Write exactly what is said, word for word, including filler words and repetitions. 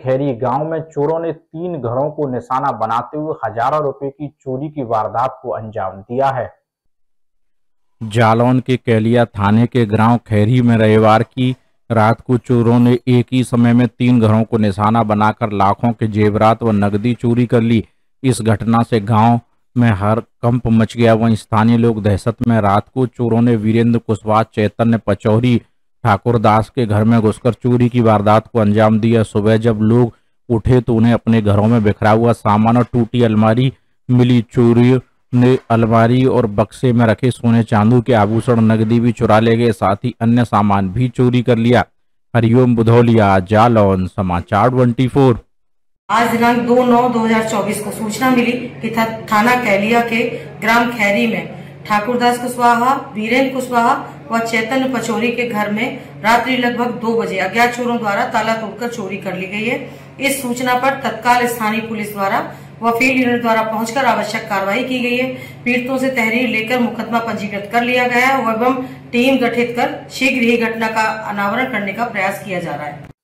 खैरी गांव में चोरों ने तीन घरों को निशाना बनाते हुए हजारों रुपए की चोरी की वारदात को अंजाम दिया है। जालौन के कैलिया थाने के गांव खैरी में रविवार की रात को चोरों ने एक ही समय में तीन घरों को निशाना बनाकर लाखों के जेवरात व नकदी चोरी कर ली। इस घटना से गांव में हड़कंप मच गया। वहीं स्थानीय लोग दहशत में रात को चोरों ने वीरेंद्र कुशवाहा, चैतन्य पचौरी, ठाकुर दास के घर में घुसकर चोरी की वारदात को अंजाम दिया। सुबह जब लोग उठे तो उन्हें अपने घरों में बिखरा हुआ सामान और टूटी अलमारी मिली। चोरियों ने अलमारी और बक्से में रखे सोने चांदी के आभूषण, नकदी भी चुरा ले गए, साथ ही अन्य सामान भी चोरी कर लिया। हरिओम बुधौलिया, जालौन, समाचार चौबीस। आज दिनांक दो नौ दो हजार चौबीस को सूचना मिली कि था, थाना कैलिया के ग्राम खैरी में ठाकुरदास कुशवाहा, वीरेंद्र कुशवाहा व चैतन्य पचौरी के घर में रात्रि लगभग दो बजे अज्ञात चोरों द्वारा ताला तोड़कर चोरी कर ली गई है। इस सूचना पर तत्काल स्थानीय पुलिस द्वारा व फील्ड यूनिट द्वारा पहुंचकर आवश्यक कार्रवाई की गई है। पीड़ितों से तहरीर लेकर मुकदमा पंजीकृत कर लिया गया है एवं टीम गठित कर शीघ्र ही घटना का अनावरण करने का प्रयास किया जा रहा है।